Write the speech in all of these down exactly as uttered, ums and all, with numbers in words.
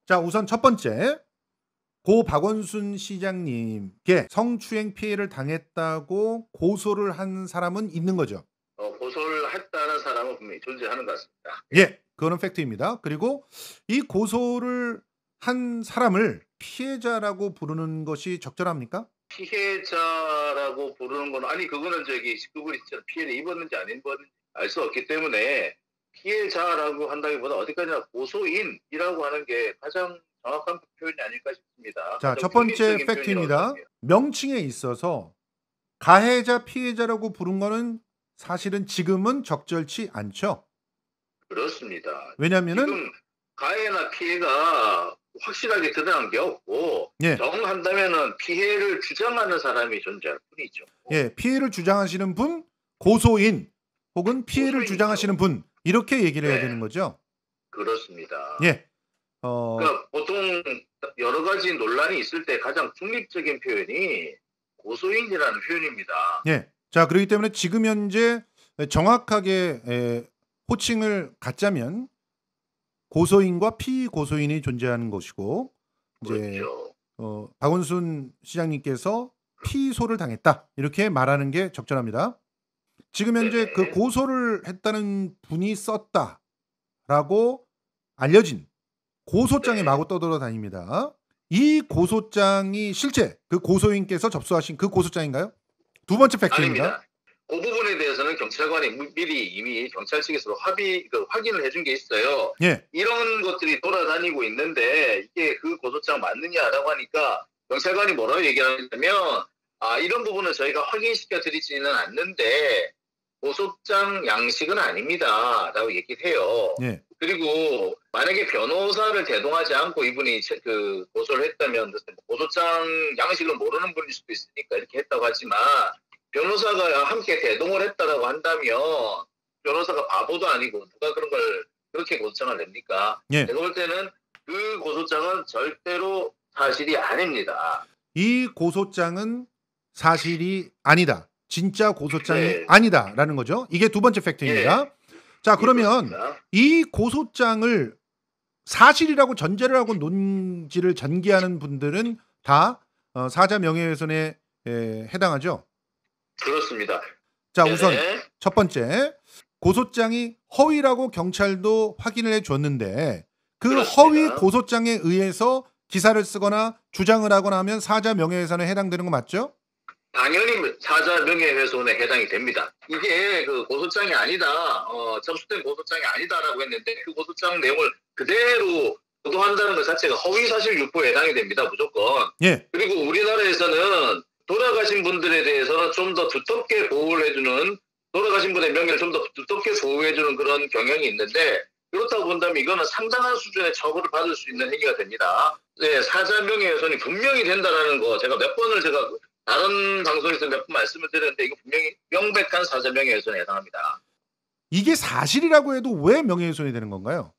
자, 우선 첫 번째, 고 박원순 시장님께 성추행 피해를 당했다고 고소를 한 사람은 있는 거죠? 어 고소를 했다는 사람은 분명히 존재하는 것 같습니다. 예. 그거는 팩트입니다. 그리고 이 고소를 한 사람을 피해자라고 부르는 것이 적절합니까? 피해자라고 부르는 건 아니 그거는 저기 그분이 진짜 피해를 입었는지 안 입었는지 알 수 없기 때문에 피해자라고 한다기보다 어디까지나 고소인이라고 하는 게 가장 정확한 표현이 아닐까 싶습니다. 자, 가장 첫 번째 중립적인 표현이라고 팩트입니다. 생각해요. 명칭에 있어서 가해자, 피해자라고 부른 거는 사실은 지금은 적절치 않죠? 그렇습니다. 왜냐면은 지금 가해나 피해가 확실하게 드러난 게 없고 예. 정한다면은 피해를 주장하는 사람이 존재할 뿐이죠. 예, 피해를 주장하시는 분, 고소인 혹은 피해를 고소인이죠. 주장하시는 분 이렇게 얘기를 해야 네. 되는 거죠? 그렇습니다. 예. 어 그러니까 보통 여러 가지 논란이 있을 때 가장 중립적인 표현이 고소인이라는 표현입니다. 예. 자, 그렇기 때문에 지금 현재 정확하게 에, 호칭을 갖자면 고소인과 피고소인이 존재하는 것이고 이제 그렇죠. 어, 박원순 시장님께서 피소를 당했다 이렇게 말하는 게 적절합니다. 지금 현재 네네. 그 고소를 했다는 분이 썼다라고 알려진 고소장이 네. 마구 떠돌아다닙니다. 이 고소장이 실제 그 고소인께서 접수하신 그 고소장인가요? 두 번째 팩트입니다. 아닙니다. 그 부분에 대해서는 경찰관이 미리 이미 경찰 측에서 합의 그 확인을 해준 게 있어요. 예. 이런 것들이 돌아다니고 있는데 이게 그 고소장 맞느냐라고 하니까 경찰관이 뭐라고 얘기하냐면 아 이런 부분은 저희가 확인시켜 드리지는 않는데 고소장 양식은 아닙니다라고 얘기를 해요. 예. 그리고 만약에 변호사를 대동하지 않고 이분이 그 고소를 했다면 고소장 양식을 모르는 분일 수도 있으니까 이렇게 했다고 하지만 변호사가 함께 대동을 했다라고 한다면 변호사가 바보도 아니고 누가 그런 걸 그렇게 고소장을 냅니까? 예. 제가 볼 때는 그 고소장은 절대로 사실이 아닙니다. 이 고소장은 사실이 아니다. 진짜 고소장이 네. 아니다라는 거죠. 이게 두 번째 팩트입니다. 예. 자, 그러면 그렇습니다. 이 고소장을 사실이라고 전제를 하고 논지를 전개하는 분들은 다 어, 사자 명예훼손에 에, 해당하죠. 그렇습니다. 자, 우선 네네. 첫 번째, 고소장이 허위라고 경찰도 확인을 해줬는데 그 그렇습니다. 허위 고소장에 의해서 기사를 쓰거나 주장을 하거나 하면 사자 명예훼손에 해당되는 거 맞죠? 당연히 사자 명예훼손에 해당이 됩니다. 이게 그 고소장이 아니다, 어, 접수된 고소장이 아니다라고 했는데 그 고소장 내용을 그대로 보도한다는 것 자체가 허위사실 유포에 해당이 됩니다. 무조건. 예. 그리고 우리나라에서는 돌아가신 분들에 대해서는 좀 더 두텁게 보호를 해주는 돌아가신 분의 명예를 좀 더 두텁게 보호해주는 그런 경향이 있는데 그렇다고 본다면 이거는 상당한 수준의 처벌을 받을 수 있는 행위가 됩니다. 네, 사자 명예훼손이 분명히 된다라는 거 제가 몇 번을 제가 다른 방송에서 몇 번 말씀을 드렸는데 이거 분명히 명백한 사자 명예훼손에 해당합니다. 이게 사실이라고 해도 왜 명예훼손이 되는 건가요?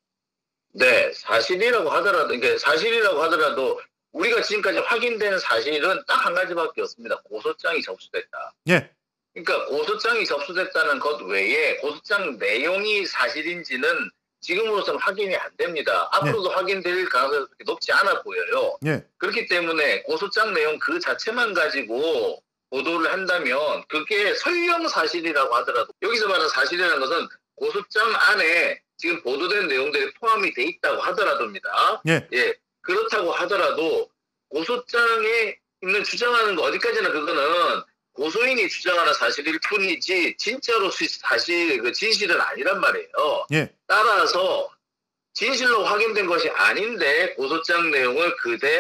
네, 사실이라고 하더라도 이게 사실이라고 하더라도 우리가 지금까지 확인된 사실은 딱 한 가지밖에 없습니다. 고소장이 접수됐다. 예. 그러니까 고소장이 접수됐다는 것 외에 고소장 내용이 사실인지는 지금으로서는 확인이 안 됩니다. 앞으로도 네. 확인될 가능성이 그렇게 높지 않아 보여요. 예. 그렇기 때문에 고소장 내용 그 자체만 가지고 보도를 한다면 그게 설령 사실이라고 하더라도 여기서 말하는 사실이라는 것은 고소장 안에 지금 보도된 내용들이 포함이 돼 있다고 하더라도입니다. 예. 예. 그렇다고 하더라도 고소장에 있는 주장하는 거 어디까지나 그거는 고소인이 주장하는 사실일 뿐이지 진짜로 사실 그 진실은 아니란 말이에요. 예. 따라서 진실로 확인된 것이 아닌데 고소장 내용을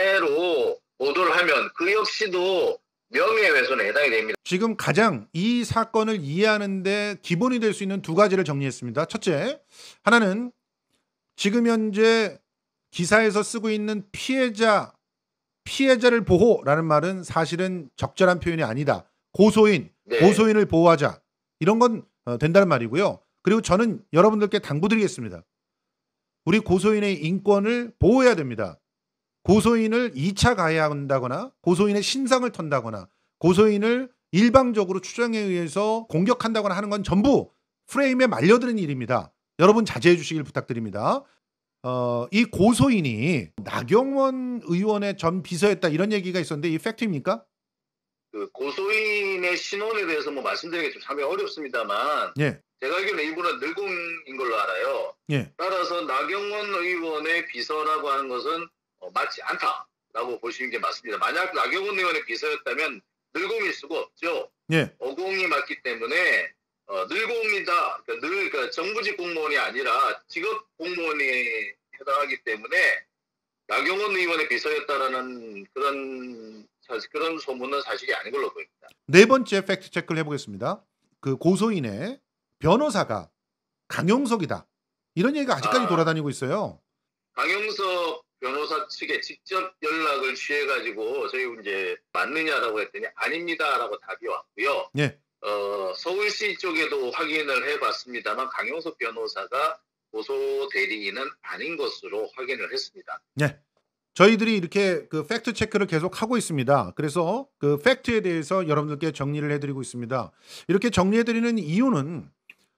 그대로 보도를 하면 그 역시도 명예훼손에 해당이 됩니다. 지금 가장 이 사건을 이해하는데 기본이 될 수 있는 두 가지를 정리했습니다. 첫째, 하나는 지금 현재 기사에서 쓰고 있는 피해자, 피해자를 보호라는 말은 사실은 적절한 표현이 아니다. 고소인, 네. 고소인을 보호하자. 이런 건 된다는 말이고요. 그리고 저는 여러분들께 당부드리겠습니다. 우리 고소인의 인권을 보호해야 됩니다. 고소인을 이 차 가해한다거나 고소인의 신상을 턴다거나 고소인을 일방적으로 추정에 의해서 공격한다거나 하는 건 전부 프레임에 말려드는 일입니다. 여러분 자제해 주시길 부탁드립니다. 어, 이 고소인이 나경원 의원의 전 비서였다 이런 얘기가 있었는데 이 팩트입니까? 그 고소인의 신원에 대해서 뭐 말씀드리기 좀 참여 어렵습니다만 예. 제가 알기로는 이분은 늙은인 걸로 알아요. 예. 따라서 나경원 의원의 비서라고 하는 것은 어, 맞지 않다라고 보시는 게 맞습니다. 만약 나경원 의원의 비서였다면 늙음일 수가 없죠. 예. 어공이 맞기 때문에 어, 늙음이다. 그러니까 늘 그러니까 정부직 공무원이 아니라 직업 공무원이 해당하기 때문에 나경원 의원의 비서였다라는 그런 그런 소문은 사실이 아닌 걸로 보입니다. 네 번째 팩트 체크를 해보겠습니다. 그 고소인의 변호사가 강용석이다. 이런 얘기가 아직까지 아. 돌아다니고 있어요. 강용석 변호사 측에 직접 연락을 취해가지고 저희 이제 맞느냐라고 했더니 아닙니다라고 답이 왔고요. 예. 어, 서울시 쪽에도 확인을 해봤습니다만 강용석 변호사가 고소 대리인은 아닌 것으로 확인을 했습니다. 네. 저희들이 이렇게 그 팩트 체크를 계속 하고 있습니다. 그래서 그 팩트에 대해서 여러분들께 정리를 해드리고 있습니다. 이렇게 정리해드리는 이유는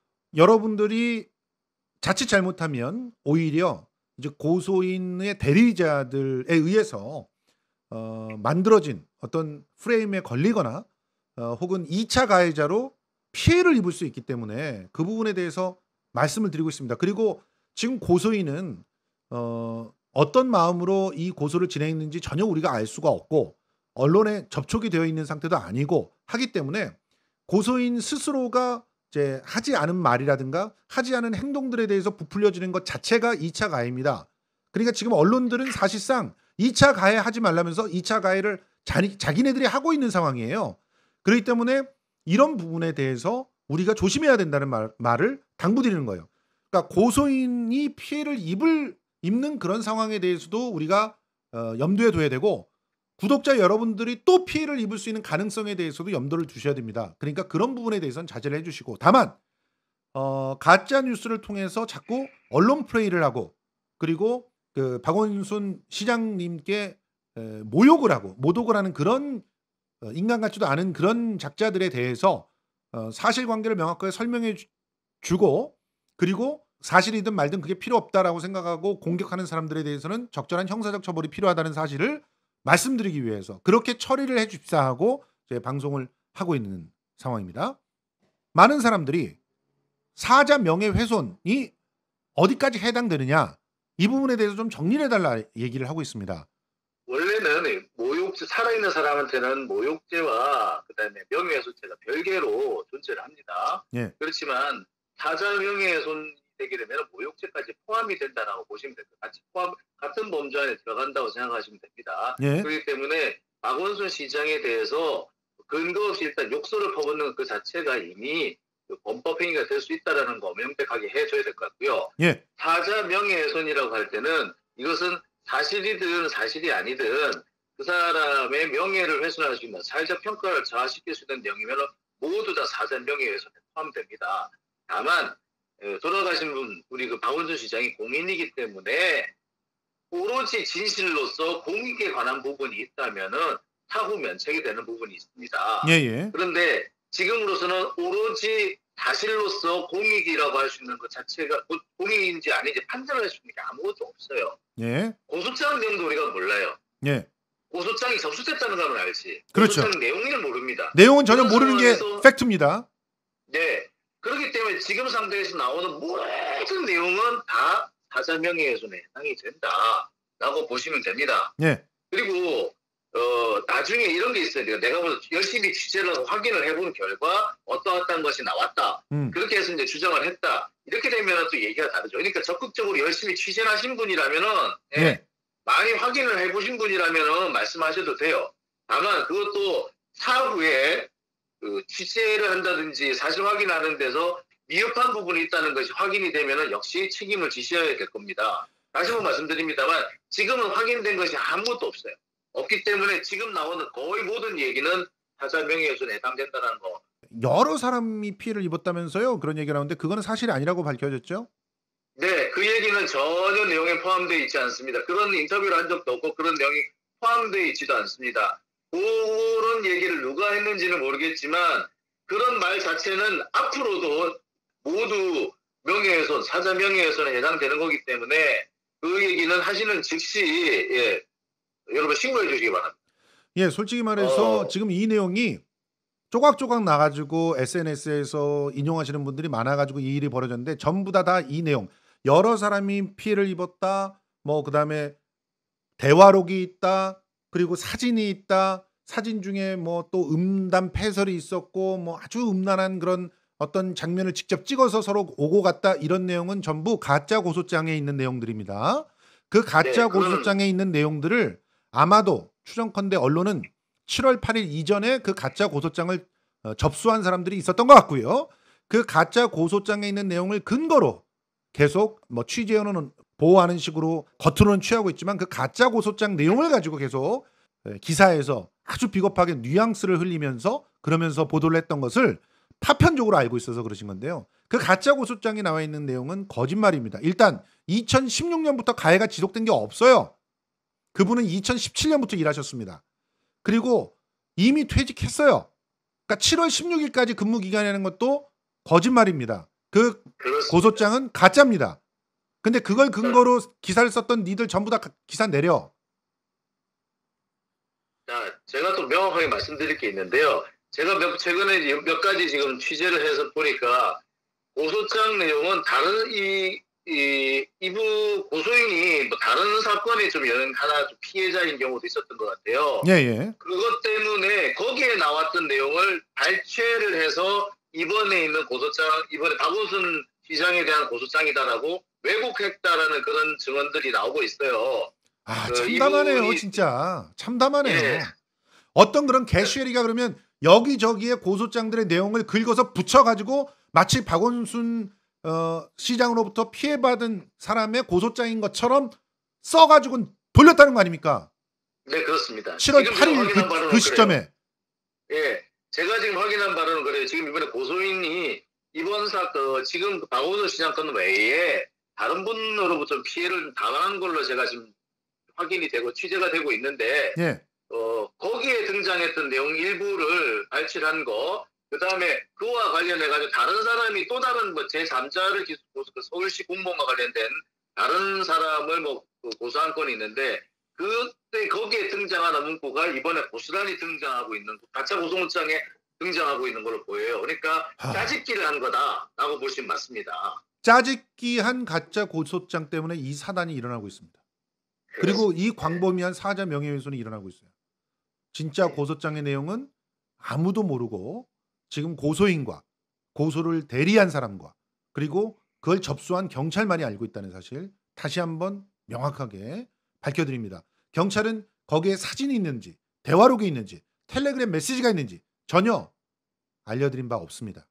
여러분들이 자칫 잘못하면 오히려 이제 고소인의 대리자들에 의해서 어, 만들어진 어떤 프레임에 걸리거나 어, 혹은 이 차 가해자로 피해를 입을 수 있기 때문에 그 부분에 대해서 말씀을 드리고 있습니다. 그리고 지금 고소인은 어, 어떤 마음으로 이 고소를 진행했는지 전혀 우리가 알 수가 없고 언론에 접촉이 되어 있는 상태도 아니고 하기 때문에 고소인 스스로가 이제 하지 않은 말이라든가 하지 않은 행동들에 대해서 부풀려지는 것 자체가 이 차 가해입니다. 그러니까 지금 언론들은 사실상 이 차 가해 하지 말라면서 이 차 가해를 자기, 자기네들이 하고 있는 상황이에요. 그렇기 때문에 이런 부분에 대해서 우리가 조심해야 된다는 말, 말을 당부드리는 거예요. 그러니까 고소인이 피해를 입을 입는 그런 상황에 대해서도 우리가 어, 염두에 둬야 되고 구독자 여러분들이 또 피해를 입을 수 있는 가능성에 대해서도 염두를 두셔야 됩니다. 그러니까 그런 부분에 대해서는 자제를 해주시고 다만 어, 가짜 뉴스를 통해서 자꾸 언론 플레이를 하고 그리고 그 박원순 시장님께 에, 모욕을 하고 모독을 하는 그런 어, 인간 같지도 않은 그런 작자들에 대해서 어, 사실관계를 명확하게 설명해 주, 주고 그리고 사실이든 말든 그게 필요 없다라고 생각하고 공격하는 사람들에 대해서는 적절한 형사적 처벌이 필요하다는 사실을 말씀드리기 위해서 그렇게 처리를 해 줍사 하고 제 방송을 하고 있는 상황입니다. 많은 사람들이 사자 명예훼손이 어디까지 해당되느냐 이 부분에 대해서 좀 정리를 해달라 얘기를 하고 있습니다. 원래는 모욕죄 살아있는 사람한테는 모욕죄와 그다음에 명예훼손죄가 별개로 존재를 합니다. 예. 그렇지만 사자 명예훼손 되게 되면 모욕죄까지 포함이 된다라고 보시면 됩니다. 같이 포함 같은 범죄 안에 들어간다고 생각하시면 됩니다. 예. 그렇기 때문에 박원순 시장에 대해서 근거 없이 일단 욕설을 퍼붓는 그 자체가 이미 범법 행위가 될 수 있다라는 거 명백하게 해줘야 될 것 같고요. 예. 사자 명예훼손이라고 할 때는 이것은 사실이든 사실이 아니든 그 사람의 명예를 훼손할 수 있는 사회적 평가를 저하시킬 수 있는 내용이면 모두 다 사자 명예훼손에 포함됩니다. 다만 돌아가신 분 우리 그 박원순 시장이 공인이기 때문에 오로지 진실로서 공익에 관한 부분이 있다면은 사후 면책이 되는 부분이 있습니다. 예예. 그런데 지금으로서는 오로지 사실로서 공익이라고 할 수 있는 것 자체가 공익인지 아닌지 판단할 수 있는 게 아무것도 없어요. 예. 고소장 내용도 우리가 몰라요. 예. 고소장이 접수됐다는 건 알지. 그렇죠. 고소장 내용을 모릅니다. 내용은 전혀 모르는 게 팩트입니다. 네. 그렇기 때문에 지금 상태에서 나오는 모든 내용은 다 사자 명예훼손에 해당이 된다라고 보시면 됩니다. 예. 그리고 어, 나중에 이런 게 있어요. 내가 뭐 열심히 취재를 하고 확인을 해본 결과 어떠어떠한 것이 나왔다. 음. 그렇게 해서 이제 주장을 했다. 이렇게 되면 또 얘기가 다르죠. 그러니까 적극적으로 열심히 취재를 하신 분이라면은 예, 예. 많이 확인을 해보신 분이라면은 말씀하셔도 돼요. 다만 그것도 사후에 그 취재를 한다든지 사실 확인하는 데서 미흡한 부분이 있다는 것이 확인이 되면은 역시 책임을 지셔야 될 겁니다. 다시 한번 말씀드립니다만 지금은 확인된 것이 아무것도 없어요. 없기 때문에 지금 나오는 거의 모든 얘기는 사자 명예훼손에 해당된다는 거. 여러 사람이 피해를 입었다면서요? 그런 얘기를 하는데 그거는 사실이 아니라고 밝혀졌죠? 네, 그 얘기는 전혀 내용에 포함되어 있지 않습니다. 그런 인터뷰를 한 적도 없고 그런 내용이 포함되어 있지도 않습니다. 그런 얘기를 누가 했는지는 모르겠지만 그런 말 자체는 앞으로도 모두 명예훼손, 사자 명예훼손에 해당되는 거기 때문에 그 얘기는 하시는 즉시 예, 여러분 신고해 주시기 바랍니다. 예, 솔직히 말해서 어. 지금 이 내용이 조각조각 나 가지고 에스엔에스에서 인용하시는 분들이 많아 가지고 이 일이 벌어졌는데 전부 다 다 이 내용 여러 사람이 피해를 입었다. 뭐 그다음에 대화록이 있다. 그리고 사진이 있다. 사진 중에 뭐 또 음담 패설이 있었고 뭐 아주 음란한 그런 어떤 장면을 직접 찍어서 서로 오고 갔다 이런 내용은 전부 가짜 고소장에 있는 내용들입니다. 그 가짜 네, 그거는 고소장에 있는 내용들을 아마도 추정컨대 언론은 칠월 팔일 이전에 그 가짜 고소장을 어, 접수한 사람들이 있었던 것 같고요. 그 가짜 고소장에 있는 내용을 근거로 계속 뭐 취재원은 보호하는 식으로 겉으로는 취하고 있지만 그 가짜 고소장 내용을 가지고 계속 예, 기사에서 아주 비겁하게 뉘앙스를 흘리면서 그러면서 보도를 했던 것을 파편적으로 알고 있어서 그러신 건데요. 그 가짜 고소장에 나와 있는 내용은 거짓말입니다. 일단 이천십육 년부터 가해가 지속된 게 없어요. 그분은 이천십칠 년부터 일하셨습니다. 그리고 이미 퇴직했어요. 그러니까 칠월 십육일까지 근무 기간이라는 것도 거짓말입니다. 그 그렇습니다. 고소장은 가짜입니다. 근데 그걸 근거로 기사를 썼던 니들 전부 다 기사 내려. 자, 제가 또 명확하게 말씀드릴 게 있는데요. 제가 몇, 최근에 몇 가지 지금 취재를 해서 보니까 고소장 내용은 다른 이, 이, 이부 고소인이 뭐 다른 사건에 좀 연, 하나 좀 피해자인 경우도 있었던 것 같아요. 예, 예. 그것 때문에 거기에 나왔던 내용을 발췌를 해서 이번에 있는 고소장, 이번에 박원순 시장에 대한 고소장이다라고 왜곡했다라는 그런 증언들이 나오고 있어요. 아, 그 참담하네요, 이분이- 진짜. 참담하네요. 예. 어떤 그런 개슈에리가 그러면 여기저기에 고소장들의 내용을 긁어서 붙여가지고 마치 박원순 어, 시장으로부터 피해받은 사람의 고소장인 것처럼 써가지고 돌렸다는 거 아닙니까? 네, 그렇습니다. 칠월 지금 팔일 확인한 그, 바로는 그 시점에. 그래요. 예, 제가 지금 확인한 바로는 그래요. 지금 이번에 고소인이 이번 사건, 지금 박원순 시장 건 외에 다른 분으로부터 피해를 당한 걸로 제가 지금 확인이 되고 취재가 되고 있는데, 예. 어, 거기에 등장했던 내용 일부를 발췌한 거, 그 다음에 그와 관련해가지고 다른 사람이 또 다른 뭐 제삼자를 기소, 서울시 공무원과 관련된 다른 사람을 뭐 고소한 건이 있는데, 그때 거기에 등장하는 문구가 이번에 고스란히 등장하고 있는, 가짜 고소문장에 등장하고 있는 걸로 보여요. 그러니까 하. 짜집기를 한 거다라고 보시면 맞습니다. 짜집기한 가짜 고소장 때문에 이 사단이 일어나고 있습니다. 그리고 이 광범위한 사자 명예훼손이 일어나고 있어요. 진짜 고소장의 내용은 아무도 모르고 지금 고소인과 고소를 대리한 사람과 그리고 그걸 접수한 경찰만이 알고 있다는 사실 다시 한번 명확하게 밝혀드립니다. 경찰은 거기에 사진이 있는지 대화록이 있는지 텔레그램 메시지가 있는지 전혀 알려드린 바 없습니다.